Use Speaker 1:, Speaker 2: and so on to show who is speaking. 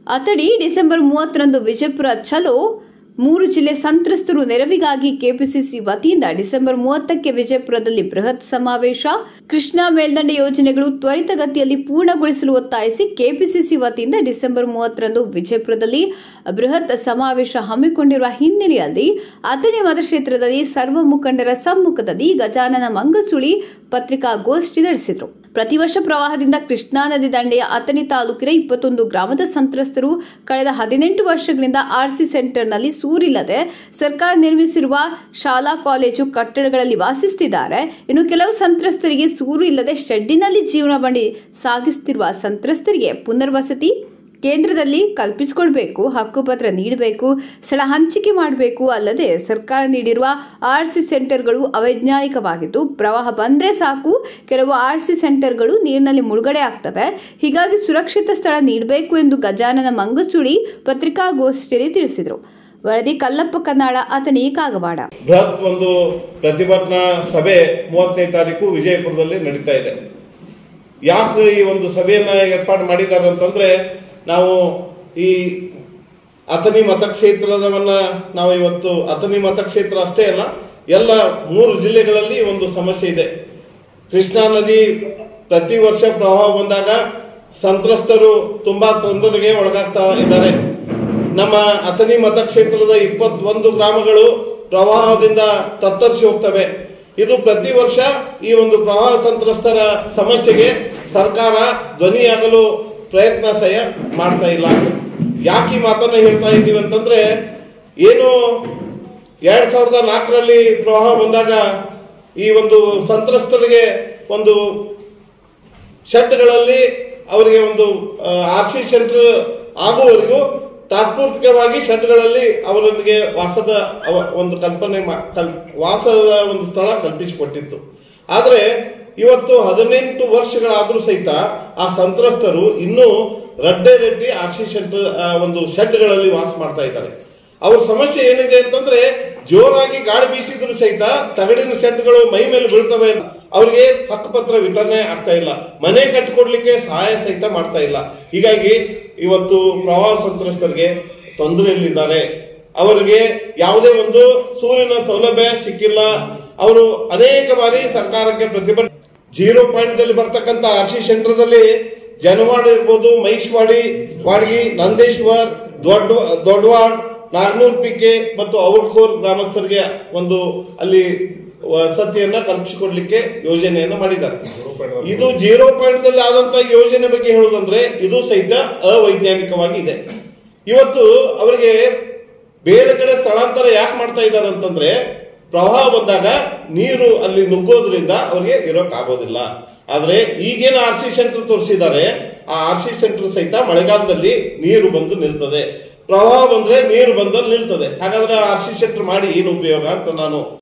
Speaker 1: ಅತಡಿ December 30ರಂದು Vijayapura ಚಲೋ 3 ಜಿಲ್ಲೆ ಸಂತ್ರಸ್ತರು ನೆರವಿಗಾಗಿ ಕೆಪಿಸಿಸಿ ವತಿಯಿಂದ ಡಿಸೆಂಬರ್ 30ಕ್ಕೆ ವಿಜಯಪುರದಲ್ಲಿ ಬೃಹತ್ ಸಮಾವೇಶ. ಕೃಷ್ಣಾ ಮೇಲ್ದಂಡೆ ಯೋಜನೆಗಳು ತ್ವರಿತಗತಿಯಲ್ಲಿ ಪೂರ್ಣಗೊಳಿಸಲು ಒತ್ತಾಯಿಸಿ ಕೆಪಿಸಿಸಿ ವತಿಯಿಂದ ಡಿಸೆಂಬರ್ 30ರಂದು ವಿಜಯಪುರದಲ್ಲಿ ಬೃಹತ್ ಸಮಾವೇಶ ಹಮ್ಮಿಕೊಂಡಿರುವ ಹಿನ್ನೆಲೆಯಲ್ಲಿ ಅಥಣಿ ಮತಕ್ಷೇತ್ರದಲ್ಲಿ ಸರ್ವ ಮುಖಂಡರ ಸಮ್ಮುಖದಲ್ಲಿ ಗಜಾನನ ಮಂಗಸುಳಿ ಪತ್ರಿಕಾಗೋಷ್ಠಿ ನಡೆಸಿದರು. ಪ್ರತಿ ವರ್ಷ ಪ್ರವಾಹದಿಂದ ಕೃಷ್ಣಾ ನದಿ ದಂಡೆಯ ಅಥಣಿ ತಾಲೂಕಿನ 21 ಗ್ರಾಮದ ಸಂತ್ರಸ್ತರು ಕಳೆದ 18 ವರ್ಷಗಳಿಂದ ಆರ್ಸಿ ಸೆಂಟರ್ನಲ್ಲಿ ಸೂರಿಲ್ಲದೆ ಸರ್ಕಾರ ನಿರ್ಮಿಸಿರುವ ಶಾಲಾ ಕಾಲೇಜು ಕಟ್ಟಡಗಳಲ್ಲಿ ವಾಸಿಸುತ್ತಿದ್ದಾರೆ. ಇನ್ನು ಕೆಲವು ಸಂತ್ರಸ್ತರಿಗೆ ಸೂರು ಇಲ್ಲದೆ ಶೆಡ್ಡಿನಲ್ಲಿ ಜೀವನ ಮಾಡಿ ಸಾಗಿಸುತ್ತಿರುವ ಸಂತ್ರಸ್ತರಿಗೆ ಪುನರ್ವಸತಿ ಕೇಂದ್ರದಲ್ಲಿ ಕಲ್ಪಿಸಿಕೊಡಬೇಕು, ಹಕ್ಕುಪತ್ರ ನೀಡಬೇಕು, ಸ್ಥಳ ಹಂಚಿಕೆ ಮಾಡಬೇಕು. ಅಲ್ಲದೆ ಸರ್ಕಾರ ನೀಡಿರುವ ಆರ್ಸಿ ಸೆಂಟರ್ಗಳು ಅವೈಜ್ಞಾನಿಕವಾಗಿದ್ದು ಪ್ರವಾಹ ಬಂದ್ರೆ ಸಾಕು ಕೆಲವು ಆರ್ಸಿ ಸೆಂಟರ್ಗಳು ನೀರಿನಲ್ಲಿ ಮುಳುಗಡೆ ಆಗ್ತವೆ. ಹೀಗಾಗಿ ಸುರಕ್ಷಿತ ಸ್ಥಳ ನೀಡಬೇಕು ಎಂದು ಗಜಾನನ ಮಂಗಸುಳಿ ಪತ್ರಿಕಾಗೋಷ್ಠಿಯಲ್ಲಿ ತಿಳಿಸಿದರು. ವರದಿ ಕಲ್ಲಪ್ಪ ಕನ್ನಾಳ, ಅಥಣಿ, ಕಾಗವಾಡ.
Speaker 2: ಬೃಹತ್ ಒಂದು ಪ್ರತಿಭಟನಾ ಸಭೆ 30ನೇ ತಾರೀಕು ವಿಜಯಪುರದಲ್ಲಿ ನಡೀತಾ ಇದೆ. ಯಾಕೆ ಈ ಒಂದು ಸಭೆಯನ್ನ ಏರ್ಪಾಡು ಮಾಡಿದ್ದಾರೆ ಅಂತಂದ್ರೆ, ನಾವು ಈ ಅಥಣಿ ಮತಕ್ಷೇತ್ರದವನ್ನ ನಾವು ಇವತ್ತು ಅಥಣಿ ಮತಕ್ಷೇತ್ರ ಅಷ್ಟೇ ಅಲ್ಲ, ಎಲ್ಲ 3 ಜಿಲ್ಲೆಗಳಲ್ಲಿ ಒಂದು ಸಮಸ್ಯೆ ಇದೆ. ಕೃಷ್ಣಾ ನದಿ ಪ್ರತಿ ವರ್ಷ ಪ್ರವಾಹ ಬಂದಾಗ ಸಂತ್ರಸ್ತರು ತುಂಬಾ ತೊಂದರೆಗೆ ಒಳಗಾಗ್ತಾ ಇದ್ದಾರೆ. ನಮ್ಮ ಅಥಣಿ ಮತಕ್ಷೇತ್ರದ 21 ಗ್ರಾಮಗಳು ಪ್ರವಾಹದಿಂದ ತತ್ತರಿಸಿ ಹೋಗ್ತವೆ. ಇದು ಪ್ರತಿ ವರ್ಷ ಈ ಒಂದು ಪ್ರವಾಹ ಸಂತ್ರಸ್ತರ ಸಮಸ್ಯೆಗೆ ಸರ್ಕಾರ ಧ್ವನಿಯಾಗಲು ಪ್ರಯತ್ನ ಸಹ ಮಾಡ್ತಾ ಇಲ್ಲ. ಯಾಕೆ ಈ ಮಾತನ್ನ ಹೇಳ್ತಾ ಇದ್ದೀವಿ ಅಂತಂದ್ರೆ, ಏನು 2004ರಲ್ಲಿ ಪ್ರವಾಹ ಬಂದಾಗ ಈ ಒಂದು ಸಂತ್ರಸ್ತರಿಗೆ ಒಂದು ಶೆಡ್ಗಳಲ್ಲಿ ಅವರಿಗೆ ಒಂದು ಆರ್ಸಿ ಸೆಂಟರ್ ಆಗುವವರೆಗೂ ತಾತ್ಪೂರ್ತಿಕವಾಗಿ ಶೆಡ್ಗಳಲ್ಲಿ ಅವರಿಗೆ ವಾಸದ ಒಂದು ಕಲ್ಪನೆ ವಾಸದ ಒಂದು ಸ್ಥಳ ಕಲ್ಪಿಸಿಕೊಟ್ಟಿತ್ತು. ಆದರೆ ಇವತ್ತು 18 ವರ್ಷಗಳಾದ್ರೂ ಸಹಿತ ಆ ಸಂತ್ರಸ್ತರು ಇನ್ನೂ ರಡ್ಡೆ ಆರ್ಸಿ ಸೆಂಟರ್ ಒಂದು ಶೆಡ್ಗಳಲ್ಲಿ ವಾಸ ಮಾಡ್ತಾ ಇದ್ದಾರೆ. ಅವ್ರ ಸಮಸ್ಯೆ ಏನಿದೆ ಅಂತಂದ್ರೆ, ಜೋರಾಗಿ ಗಾಳಿ ಬೀಸಿದ್ರು ಸಹಿತ ತಗಡಿನ ಶೆಡ್ಗಳು ಮೈ ಮೇಲೆ ಬೀಳ್ತವೆ. ಅವ್ರಿಗೆ ಹಕ್ಕುಪತ್ರ ವಿತರಣೆ ಆಗ್ತಾ ಇಲ್ಲ, ಮನೆ ಕಟ್ಟಿಕೊಡ್ಲಿಕ್ಕೆ ಸಹಾಯ ಸಹಿತ ಮಾಡ್ತಾ ಇಲ್ಲ. ಹೀಗಾಗಿ ಇವತ್ತು ಪ್ರವಾಹ ಸಂತ್ರಸ್ತರಿಗೆ ತೊಂದರೆಯಲ್ಲಿದ್ದಾರೆ. ಅವರಿಗೆ ಯಾವುದೇ ಒಂದು ಸೂರಿನ ಸೌಲಭ್ಯ ಸಿಕ್ಕಿಲ್ಲ. ಅವರು ಅನೇಕ ಬಾರಿ ಸರ್ಕಾರಕ್ಕೆ ಪ್ರತಿಭಟನೆ 0 ಪಾಯಿಂಟ್ದಲ್ಲಿ ಬರ್ತಕ್ಕಂಥ ಆರ್ಸಿ ಸೆಂಟರ್ದಲ್ಲಿ ಜನವಾಡ ಇರ್ಬೋದು, ಮಹಿಷವಾಡಿ, ವಾಡಗಿ, ನಂದೇಶ್ವರ್, ದೊಡ್ಡವಾಡ್, ನಾಗನೂರ್ ಪಿಕೆ ಮತ್ತು ಔಟ್ಕೋರ್ ಗ್ರಾಮಸ್ಥರಿಗೆ ಒಂದು ಅಲ್ಲಿ ವಸತಿಯನ್ನ ಕಲ್ಪಿಸಿಕೊಡ್ಲಿಕ್ಕೆ ಯೋಜನೆಯನ್ನ ಮಾಡಿದ್ದಾರೆ. ಇದು 0 ಪಾಯಿಂಟ್ದಲ್ಲಿ ಆದಂತ ಯೋಜನೆ ಬಗ್ಗೆ ಹೇಳುವುದಂದ್ರೆ ಇದು ಸಹಿತ ಅವೈಜ್ಞಾನಿಕವಾಗಿ ಇದೆ. ಇವತ್ತು ಅವರಿಗೆ ಬೇರೆ ಕಡೆ ಸ್ಥಳಾಂತರ ಯಾಕೆ ಮಾಡ್ತಾ ಇದ್ದಾರೆ ಅಂತಂದ್ರೆ, ಪ್ರವಾಹ ಬಂದಾಗ ನೀರು ಅಲ್ಲಿ ನುಗ್ಗೋದ್ರಿಂದ ಅವ್ರಿಗೆ ಇರೋಕ್ ಆಗೋದಿಲ್ಲ. ಆದ್ರೆ ಈಗೇನು ಆರ್ಸಿ ಸೆಂಟರ್ ತೋರಿಸಿದ್ದಾರೆ, ಆ ಆರ್ಸಿ ಸೆಂಟರ್ ಸಹಿತ ಮಳೆಗಾಲದಲ್ಲಿ ನೀರು ಬಂದು ನಿಲ್ತದೆ, ಪ್ರವಾಹ ಬಂದ್ರೆ ನೀರು ಬಂದಲ್ಲಿ ನಿಲ್ತದೆ. ಹಾಗಾದ್ರೆ ಆರ್ಸಿ ಸೆಂಟರ್ ಮಾಡಿ ಏನು ಉಪಯೋಗ ಅಂತ ನಾನು